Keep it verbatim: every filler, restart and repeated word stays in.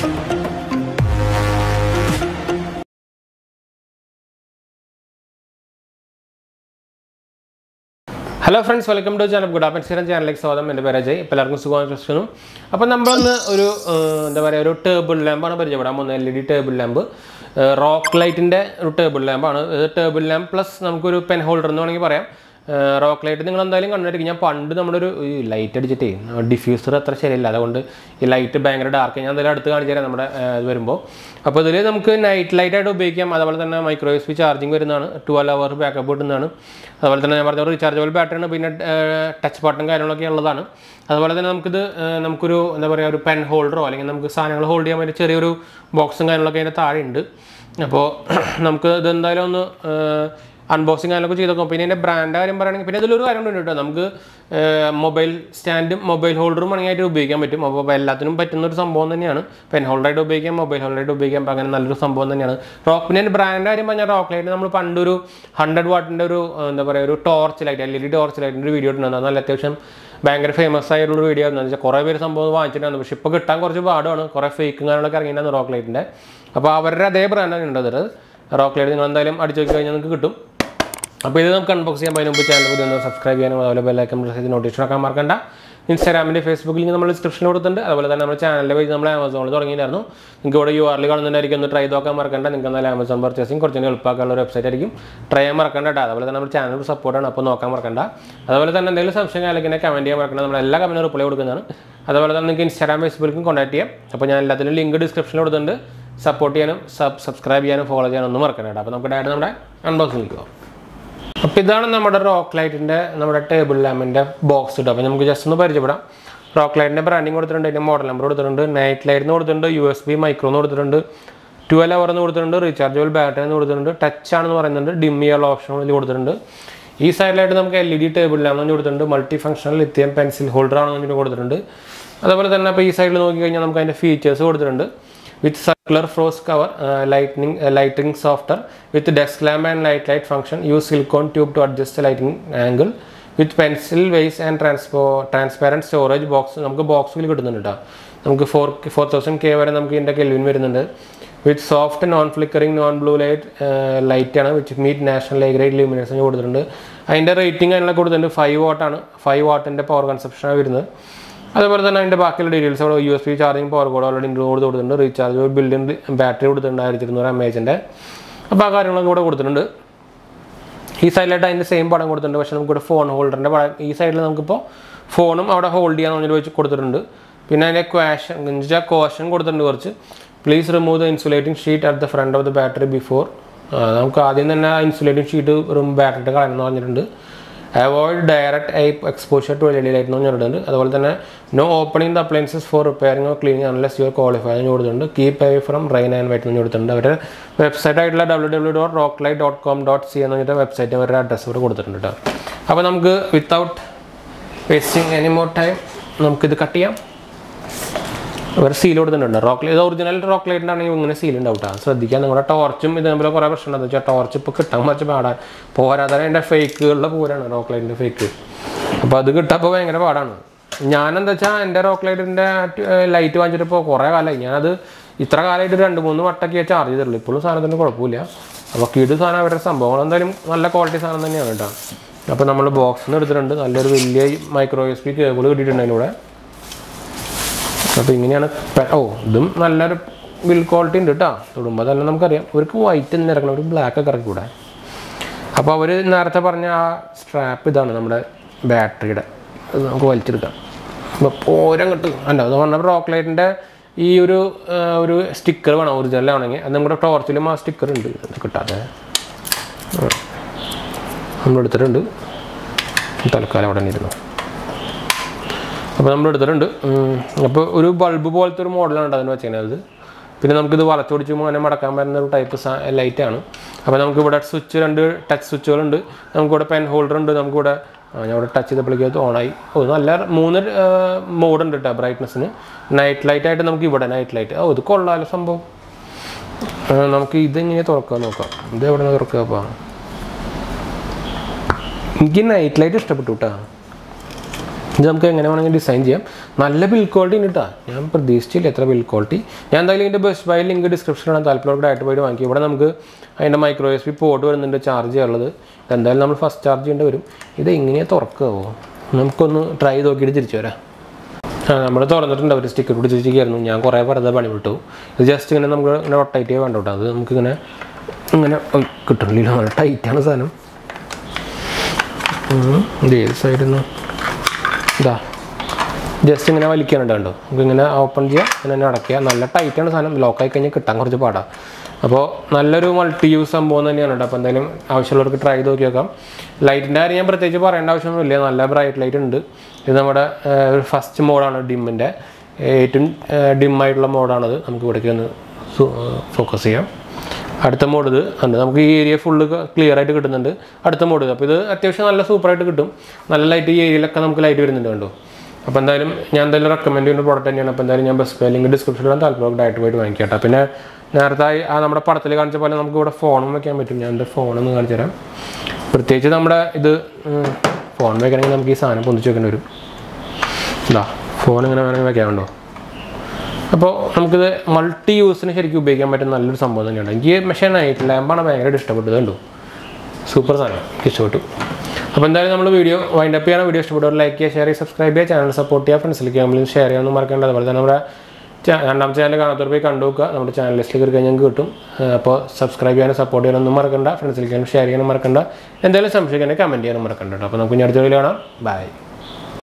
Hello friends, welcome to channel goodhappenshereajay channel സ്വാഗതം എൻ്റെ പേര് അജയ് എല്ലാവർക്കും സുഖമാണെന്ന് വിശ്വസിക്കുന്നു അപ്പോൾ നമ്മൾ ഇന്ന് ഒരു എന്താ പറയുക ഒരു ടേബിൾ ലാമ്പ് ആണ് പരിചയപ്പെടാൻ പോകുന്നത് L E D table lamp rock ലൈറ്റിൻ്റെ ഒരു ടേബിൾ ലാമ്പ് ആണ് ഇത് ടേബിൾ ലാമ്പ് പ്ലസ് നമുക്കൊരു പെൻ ഹോൾഡർ എന്ന് വേണമെങ്കിൽ പറയാം റോക്ക് ലൈറ്റ് നിങ്ങൾ എന്തായാലും കണ്ടിരിക്കും ഞാൻ പണ്ട് നമ്മുടെ ഒരു ലൈറ്റ് അടിച്ചിട്ടേ ഡിഫ്യൂസർ അത്ര ശരിയല്ല അതുകൊണ്ട് ഈ ലൈറ്റ് ഭയങ്കര ഡാർക്ക് ഞാൻ എന്തായാലും അടുത്ത് കാണിച്ചു തരാം നമ്മുടെ ഇത് വരുമ്പോൾ അപ്പോൾ ഇതിൽ നമുക്ക് നൈറ്റ് ലൈറ്റ് ആയിട്ട് ഉപയോഗിക്കാം അതുപോലെ തന്നെ micro U S B charging വരുന്നതാണ് ട്വൽവ് അവർ ബാക്കപ്പ് കിട്ടുന്നതാണ് അതുപോലെ തന്നെ ഞാൻ പറഞ്ഞ റീചാർജബിൾ ബാറ്ററിയാണ് പിന്നെ ടച്ച് ബട്ടൺ കാര്യങ്ങളൊക്കെ ഉള്ളതാണ് അതുപോലെ തന്നെ നമുക്കിത് നമുക്കൊരു എന്താ പറയുക ഒരു പെൻ ഹോൾഡറോ അല്ലെങ്കിൽ നമുക്ക് സാധനങ്ങൾ ഹോൾഡ് ചെയ്യാൻ വേണ്ടി ചെറിയൊരു ബോക്സും കാര്യങ്ങളൊക്കെ അതിൻ്റെ താഴെ ഉണ്ട് അപ്പോൾ നമുക്ക് ഇത് എന്തായാലും ഒന്ന് അൺബോക്സിങ് കാര്യങ്ങളൊക്കെ ചെയ്ത് നോക്കാം പിന്നെ എൻ്റെ ബ്രാൻഡ് കാര്യം പറയുകയാണെങ്കിൽ പിന്നെ ഇതിലൊരു കാര്യം ഉണ്ട് കേട്ടോ നമുക്ക് മൊബൈൽ സ്റ്റാൻഡും മൊബൈൽ ഹോൾഡറും ആയിട്ട് ഉപയോഗിക്കാൻ പറ്റും അപ്പോൾ എല്ലാത്തിനും പറ്റുന്ന ഒരു സംഭവം തന്നെയാണ് പെൻ ഹോൾഡറായിട്ട് ഉപയോഗിക്കാം മൊബൈൽ ഹോൾഡറായിട്ട് ഉപയോഗിക്കാം അപ്പോൾ അങ്ങനെ നല്ലൊരു സംഭവം തന്നെയാണ് റോക്ക് പിന്നെ ബ്രാൻഡ് കാര്യം പറഞ്ഞാൽ റോക്ക് ലൈറ്റ് നമ്മൾ പണ്ടൊരു ഹൺഡ്രഡ് വാട്ടിൻ്റെ ഒരു എന്താ പറയുക ഒരു torch light L E D torch ലൈറ്റിൻ്റെ ഒരു വീഡിയോ ഇട്ടുണ്ടായിരുന്നു നല്ല അത്യാവശ്യം ഭയങ്കര ഫേമസ് ആയിട്ടുള്ള വീഡിയോ ആയിരുന്നു വെച്ചാൽ കുറേ പേര് സംഭവം വാങ്ങിച്ചിട്ടായിരുന്നു പക്ഷേ ഇപ്പോൾ കിട്ടാൻ കുറച്ച് പാടാണ് കുറേ ഫേക്കും കാര്യങ്ങളൊക്കെ ഇറങ്ങിയിട്ടുണ്ടായിരുന്നു റോക്ക് ലൈറ്റിൻ്റെ അപ്പോൾ അവരുടെ അതേ ബ്രാൻഡാണ് ഉണ്ടത് റോക്ക് ലൈറ്റ് നിങ്ങൾ എന്തായാലും അടിച്ചു നോക്കി കഴിഞ്ഞാൽ നിങ്ങൾക്ക് കിട്ടും അപ്പോൾ ഇത് നമുക്ക് അൺബോക്സ് ചെയ്യാൻ അതിന് മുമ്പ് ചാനൽ പുതിയ ഒന്ന് സബ്സ്ക്രൈബ് ചെയ്യാനും അതുപോലെ ബെല്ലൈക്കൺ പ്രസ് ചെയ്ത് നോട്ടിഫിക്കേഷൻ ആക്കാൻ മറക്കണ്ട ഇൻസ്റ്റാഗ്രാമിൻ്റെ ഫേസ്ബുക്ക് ലിങ്ക് നമ്മൾ ഡിസ്ക്രിപ്ഷനിൽ കൊടുത്തിട്ടുണ്ട് അതുപോലെ തന്നെ നമ്മുടെ ചാനലിൻ്റെ പേജ് നമ്മൾ ആമസോണിൽ തുടങ്ങിയിരുന്നു നിങ്ങൾക്ക് ഇവിടെ യു ആറിൽ കാണുന്നുണ്ടായിരിക്കും ഒന്ന് ട്രൈ നോക്കാൻ മറക്കണ്ട നിങ്ങൾക്ക് എന്തായാലും ആമസോൺ പർച്ചേസിങ് കുറച്ചുകൂടി എളുപ്പമാക്കാനുള്ള ഒരു വെബ്സൈറ്റ് ആയിരിക്കും ട്രൈ ചെയ്യാൻ മറക്കണ്ട കേട്ടോ അതുപോലെ തന്നെ നമ്മുടെ ചാനൽ സപ്പോർട്ടാണ് അപ്പോൾ നോക്കാൻ മറക്കണ്ട അതുപോലെ തന്നെ എന്തെങ്കിലും സംശയം അല്ലെങ്കിൽ കമൻറ്റ് ചെയ്യാൻ മറക്കണ്ട നമ്മൾ എല്ലാ കമൻറ്റും റിപ്ലൈ കൊടുക്കുന്നതാണ് അതുപോലെ തന്നെ നിങ്ങൾക്ക് ഇൻസ്റ്റാഗ്രാം ഫേസ്ബുക്കിലും കോൺടാക്ട് ചെയ്യാം അപ്പോൾ ഞാൻ എല്ലാത്തിനും ലിങ്ക് ഡിസ്ക്രിപ്ഷനിൽ കൊടുത്തിട്ടുണ്ട് സപ്പോർട്ട് ചെയ്യാനും സബ് സബ്സ്ക്രൈബ് ചെയ്യാനും ഫോളോ ചെയ്യാനും ഒന്നും മറക്കണ്ട കേട്ടോ അപ്പോൾ നമുക്ക് ഡയറക്റ്റ് നമ്മുടെ അൺബോക്സിംഗ് പോകാം അപ്പോൾ ഇതാണ് നമ്മുടെ റോക്ക് ലൈറ്റിൻ്റെ നമ്മുടെ ടേബിൾ ലാമ്പിൻ്റെ ബോക്സ് ഇട്ടോ അപ്പോൾ നമുക്ക് ജസ്റ്റ് ഒന്ന് പരിചയപ്പെടാം റോക്ക് ലൈറ്റിൻ്റെ ബ്രാൻഡിങ് കൊടുത്തിട്ടുണ്ട് അതിൻ്റെ മോഡൽ നമ്പർ കൊടുത്തിട്ടുണ്ട് നൈറ്റ് ലൈറ്റ് എന്ന് കൊടുത്തിട്ടുണ്ട് യു എസ് ബി മൈക്രോ എന്ന് കൊടുത്തിട്ടുണ്ട് ട്വൽവ് അവർ എന്ന് കൊടുത്തിട്ടുണ്ട് റീചാർജബിൾ ബാറ്ററി എന്ന് കൊടുത്തിട്ടുണ്ട് ടച്ച് ആണെന്ന് പറയുന്നുണ്ട് ഡിം ചെയ്യാനുള്ള ഓപ്ഷനുകൾ കൊടുത്തിട്ടുണ്ട് ഈ സൈഡിലായിട്ട് നമുക്ക് L E D table lamp എന്ന് കൊടുത്തിട്ടുണ്ട് multi functional lithium pencil holder ആണെന്ന് കൊടുത്തിട്ടുണ്ട് അതുപോലെ തന്നെ അപ്പോൾ ഈ സൈഡിൽ നോക്കി കഴിഞ്ഞാൽ നമുക്ക് അതിൻ്റെ ഫീച്ചേഴ്സ് കൊടുത്തിട്ടുണ്ട് with circular frost cover, uh, lightning, uh, lighting softer, with desk lamp and light light function, use silicone tube to adjust the lighting angle, with pencil vase and transpo transparent storage box. നമുക്ക് ബോക്സിൽ കിട്ടുന്നുണ്ട് കേട്ടോ നമുക്ക് four four thousand K വരെ നമുക്ക് ഇതിൻ്റെ Kelvin വരുന്നുണ്ട് with soft non flickering non blue light light ആണ് which meet national A grade illumination കൊടുത്തിട്ടുണ്ട് അതിൻ്റെ റേറ്റിംഗ് അതിനുള്ള കൊടുത്തിട്ടുണ്ട് ഫൈവ് വാട്ടാണ് ഫൈവ് വാട്ടിൻ്റെ പവർ കൺസപ്ഷനാണ് വരുന്നത് അതുപോലെ തന്നെ അതിൻ്റെ ബാക്കിയുള്ള ഡീറ്റെയിൽസ് അവിടെ U S B charging power cord already include കൊടുത്തിട്ടുണ്ട് റീചാർജ് ബിൽഡിംഗ് ബാറ്ററി കൊടുത്തിട്ടുണ്ട് ആയിരത്തി ഇരുന്നൂറ് എം എച്ചിൻ്റെ അപ്പോൾ ആ കാര്യങ്ങളൊക്കെ കൂടെ കൊടുത്തിട്ടുണ്ട് ഈ സൈഡിലായിട്ട് അതിൻ്റെ സെയിം പടം കൊടുത്തിട്ടുണ്ട് പക്ഷേ നമുക്കിവിടെ ഫോൺ ഹോൾഡറിൻ്റെ പടം ഈ സൈഡിൽ നമുക്കിപ്പോൾ ഫോണും അവിടെ ഹോൾഡ് ചെയ്യാൻ പറഞ്ഞിട്ട് വെച്ച് കൊടുത്തിട്ടുണ്ട് പിന്നെ അതിൻ്റെ ക്വാഷൻ എന്നുവെച്ചാൽ കോഷൻ കൊടുത്തിട്ടുണ്ട് കുറച്ച് please remove the insulating sheet at the front of the battery before നമുക്ക് ആദ്യം തന്നെ ഇൻസുലേറ്റിംഗ് ഷീറ്റ് റിമൂവ് ബാറ്ററിയുടെ കളയണമെന്ന് പറഞ്ഞിട്ടുണ്ട് avoid direct eye exposure to L E D light എന്ന് പറഞ്ഞിട്ടുണ്ട് അതുപോലെ തന്നെ no opening the appliances for repairing or cleaning unless you are qualified എന്ന് കൊടുത്തിട്ടുണ്ട് keep away from rain and white എന്ന് കൊടുത്തിട്ടുണ്ട് അവരുടെ വെബ്സൈറ്റ് ആയിട്ടുള്ള W W dot rock light dot com dot C എന്ന് പറഞ്ഞിട്ട് വെബ്സൈറ്റ് അവരുടെ അഡ്രസ്സ് ഇവിടെ കൊടുത്തിട്ടുണ്ട് കേട്ടോ അപ്പോൾ നമുക്ക് without wasting any more time നമുക്കിത് കട്ട് ചെയ്യാം അവർ സീൽ കൊടുത്തിട്ടുണ്ട് റോക്ക് ഇത് ഒറിജിനൽ റോക്ക് ലൈറ്റിൻ്റെ ആണെങ്കിൽ ഇങ്ങനെ സീൽ ഉണ്ടാവും കേട്ടോ ശ്രദ്ധിക്കുക നിങ്ങളുടെ ടോർച്ചും ഇതേപോലെ കുറേ പ്രശ്നം ഉണ്ടെന്ന് വെച്ചാൽ ടോർച്ച് ഇപ്പോൾ കിട്ടാൻ കുറച്ച് പാടാൻ പോരാതെ അതിൻ്റെ ഫേക്കുകളുടെ പൂരാണ് റോക്ക് ലൈറ്റിൻ്റെ ഫേക്ക് അപ്പോൾ അത് കിട്ടപ്പോൾ ഭയങ്കര പാടാണ് ഞാനെന്താ വെച്ചാൽ എൻ്റെ റോക്ക് ലൈറ്റിൻ്റെ ലൈറ്റ് വാങ്ങിച്ചിട്ടിപ്പോൾ കുറേ കാലമായി ഞാനത് ഇത്ര കാലമായിട്ട് രണ്ട് മൂന്ന് വട്ടൊക്കെ ചാർജ് ചെയ്തിട്ടുള്ളൂ ഇപ്പോഴും സാധനത്തിന് കുഴപ്പമില്ല അപ്പോൾ കിട് സാധനം അവരുടെ സംഭവങ്ങൾ എന്തായാലും നല്ല ക്വാളിറ്റി സാധനം തന്നെയാണ് കേട്ടോ അപ്പോൾ നമ്മൾ ബോക്സിൽ നിന്ന് എടുത്തിട്ടുണ്ട് നല്ലൊരു വലിയ micro U S B cable കിട്ടിയിട്ടുണ്ട് അതിലൂടെ അപ്പോൾ ഇങ്ങനെയാണ് ഓ ഇതും നല്ലൊരു ബിൽ ക്വാളിറ്റി ഉണ്ട് കേട്ടോ തൊടുമ്പോൾ തന്നെ നമുക്കറിയാം ഇവർക്ക് വൈറ്റ് തന്നെ ഇറക്കണം ഒരു ബ്ലാക്ക് ഒക്കെ ഇറക്കി കൂടെ അപ്പോൾ അവർ നേരത്തെ പറഞ്ഞ ആ സ്ട്രാപ്പ് ഇതാണ് നമ്മുടെ ബാറ്ററിയുടെ അത് നമുക്ക് വലിച്ചെടുക്കാം അപ്പോൾ ഓരം കിട്ടും അല്ല അത് പറഞ്ഞാൽ റോക്ക് ലൈറ്റിൻ്റെ ഈ ഒരു ഒരു സ്റ്റിക്കർ വേണം ഒറിജിനലാണെങ്കിൽ അത് നമ്മുടെ ടോർച്ചിലും ആ സ്റ്റിക്കർ ഉണ്ട് കിട്ടാതെ നമ്മളെടുത്തിട്ടുണ്ട് തൽക്കാലം അവിടെ ഇരുന്നു അപ്പോൾ നമ്മൾ എടുത്തിട്ടുണ്ട് അപ്പോൾ ഒരു ബൾബ് പോലത്തെ ഒരു മോഡലാണ് അതിന് വെച്ചത് പിന്നെ നമുക്കിത് വളച്ചൊടിച്ചുമ്പോൾ അങ്ങനെ മടക്കാൻ പറ്റുന്ന ഒരു ടൈപ്പ് ലൈറ്റാണ് അപ്പോൾ നമുക്കിവിടെ സ്വിച്ച് രണ്ട് ടച്ച് സ്വിച്ചുകളുണ്ട് നമുക്കിവിടെ പെൻ ഹോൾഡർ ഉണ്ട് നമുക്കിവിടെ ഞാൻ ഇവിടെ ടച്ച് ചെയ്തപ്പോഴേക്കും അത് ഓണായി ഓ നല്ല മൂന്ന് മോഡുണ്ട് കേട്ടോ ബ്രൈറ്റ്നസ്സിന് നൈറ്റ് ലൈറ്റായിട്ട് നമുക്ക് ഇവിടെ നൈറ്റ് ലൈറ്റ് ഓ ഇത് കൊള്ളാമല്ലോ സംഭവം നമുക്ക് ഇതെങ്ങനെ തുറക്കാൻ നോക്കാം ഇത് എവിടെ നിന്ന് തുറക്കുക അപ്പോൾ എനിക്ക് നൈറ്റ് ലൈറ്റ് ഇഷ്ടപ്പെട്ടു കേട്ടോ ഇത് നമുക്ക് എങ്ങനെ വേണമെങ്കിൽ ഡിസൈൻ ചെയ്യാം. നല്ല ബിൽഡ് ക്വാളിറ്റി ഉണ്ട് കേട്ടോ. ഞാൻ പ്രതീക്ഷിച്ചില്ല എത്ര ബിൽഡ് ക്വാളിറ്റി. ഞാൻ എന്തായാലും ഇതിൻ്റെ ബെസ്റ്റ് ബൈ ലിങ്ക് ഡിസ്ക്രിപ്ഷനിലാണ്, താല്പര്യമുള്ള ഡയറക്റ്റ് പോയിട്ട് വാങ്ങിക്കും. ഇവിടെ നമുക്ക് അതിൻ്റെ മൈക്രോ എസ് പി പോർട്ട് വരുന്നുണ്ട് ചാർജ് ചെയ്യാനുള്ളത്. എന്തായാലും നമ്മൾ ഫസ്റ്റ് ചാർജ് ചെയ്യേണ്ടി വരും. ഇത് എങ്ങനെയാണ് തുറക്കാമോ? നമുക്കൊന്ന് ട്രൈ ചെയ്ത് നോക്കിയിട്ട് തിരിച്ചു വരാം. ആ നമ്മൾ തുറന്നിട്ടുണ്ട്, അവർ സ്റ്റിക്കർ കൂടി തിരിച്ചിരിക്കുന്നു. ഞാൻ കുറേ വെറുതെ പണി വിട്ടു. ഇത് ജസ്റ്റ് ഇങ്ങനെ നമുക്ക് ഇങ്ങനെ റൊട്ടേറ്റ് ചെയ്യാൻ വേണ്ട കേട്ടോ. അത് നമുക്കിങ്ങനെ ഇങ്ങനെ കിട്ടണില്ല, നല്ല ടൈറ്റാണ് സാധനം. ഇത് ഏത് സൈഡിൽ നിന്ന് ഇതാ ജസ്റ്റ് ഇങ്ങനെ വലിക്കാനുണ്ട് കണ്ടോ. നമുക്കിങ്ങനെ ഓപ്പൺ ചെയ്യാം, ഇങ്ങനെ അടയ്ക്കുക. നല്ല ടൈറ്റാണ് സാധനം. ലോക്കായി കഴിഞ്ഞാൽ കിട്ടാൻ കുറച്ച് പാടാണ്. അപ്പോൾ നല്ലൊരു മൾട്ടി യൂസ് സംഭവം തന്നെയാണ് കേട്ടോ. അപ്പോൾ എന്തായാലും ആവശ്യമുള്ളവർക്ക് ട്രൈ ചെയ്ത് നോക്കി നോക്കാം. ലൈറ്റിൻ്റെ കാര്യം ഞാൻ പ്രത്യേകിച്ച് പറയേണ്ട ആവശ്യമൊന്നുമില്ല. നല്ല ബ്രൈറ്റ് ലൈറ്റ് ഉണ്ട്. ഇത് നമ്മുടെ ഫസ്റ്റ് മോഡാണ്, ഡിമ്മിൻ്റെ ഏറ്റവും ഡിമ്മായിട്ടുള്ള മോഡാണത്. നമുക്ക് ഇവിടേക്ക് ഒന്ന് ഫോക്കസ് ചെയ്യാം. അടുത്ത മോഡ് ഇത് ഉണ്ട്. നമുക്ക് ഈ ഏരിയ ഫുള്ള് ക്ലിയർ ആയിട്ട് കിട്ടുന്നുണ്ട്. അടുത്ത മോഡ്. അപ്പോൾ ഇത് അത്യാവശ്യം നല്ല സൂപ്പറായിട്ട് കിട്ടും. നല്ല ലൈറ്റ് ഈ ഏരിയയിലൊക്കെ നമുക്ക് ലൈറ്റ് വരുന്നുണ്ട് കണ്ടോ. അപ്പോൾ എന്തായാലും ഞാൻ എന്തായാലും റെക്കമെൻഡ് ചെയ്യുന്ന പ്രോഡക്റ്റ് തന്നെയാണ്. അപ്പോൾ എന്തായാലും ഞാൻ ബെസ്റ്റ് ബൈ ലിങ്ക് ഡിസ്ക്രിപ്ഷനിലാണ്, താല്പര്യം ഡയറക്റ്റ് പോയിട്ട് വാങ്ങിക്കട്ടെ. പിന്നെ നേരത്തെ ആ നമ്മുടെ പടത്തിൽ കാണിച്ച പോലെ നമുക്ക് ഇവിടെ ഫോണും വയ്ക്കാൻ പറ്റും. ഞാൻ എൻ്റെ ഫോണൊന്ന് കാണിച്ചു തരാം. പ്രത്യേകിച്ച് നമ്മുടെ ഇത് ഫോൺ വയ്ക്കണമെങ്കിൽ നമുക്ക് ഈ സാധനം പൊന്തിച്ച് വെക്കേണ്ടി വരും. ഇതാ ഫോൺ ഇങ്ങനെ വേണമെങ്കിൽ വെക്കാനുണ്ടോ. അപ്പോൾ നമുക്കിത് മൾട്ടി യൂസിന് ശരിക്കും ഉപയോഗിക്കാൻ പറ്റുന്ന നല്ലൊരു സംഭവം തന്നെയാണ്. എനിക്ക് മെഷീൻ നൈറ്റ് ലാമ്പാണ് ഭയങ്കരമായിട്ട് ഇഷ്ടപ്പെട്ടത് കണ്ടു. സൂപ്പർ സാധനം, ഇഷ്ടപ്പെട്ടു. അപ്പോൾ എന്തായാലും നമ്മൾ വീഡിയോ വൈൻഡ് അപ്പ് ചെയ്യണം. വീഡിയോ ഇഷ്ടപ്പെട്ടവർ ലൈക്ക് ചെയ്യുക, ഷെയർ ചെയ്യുക, സബ്സ്ക്രൈബ് ചെയ്യുക, ചാനൽ സപ്പോർട്ട് ചെയ്യുക, ഫ്രണ്ട്സിലേക്ക് നമ്മളും ഷെയർ ചെയ്യാനൊന്നും മറക്കേണ്ട. അതുപോലെ തന്നെ നമ്മുടെ രണ്ടാമത്തെ ചാനൽ കാണാത്തവർ പോയി കണ്ടു നോക്കുക. നമ്മുടെ ചാനൽ ലിസ്റ്റിൽ കയറി കഴിഞ്ഞാൽ ഞങ്ങൾക്ക് കിട്ടും. അപ്പോൾ സബ്സ്ക്രൈബ് ചെയ്യാനും സപ്പോർട്ട് ചെയ്യാനൊന്നും മറക്കണ്ട. ഫ്രണ്ട്സിലേക്കാനും ഷെയർ ചെയ്യാനും മറക്കണ്ട. എന്തായാലും സംശയിക്കാനും കമൻറ്റ് ചെയ്യാനും മറക്കണ്ട. അപ്പോൾ നമുക്ക് ഇനി അടുത്ത വീഡിയോ കാണാം. ബൈ.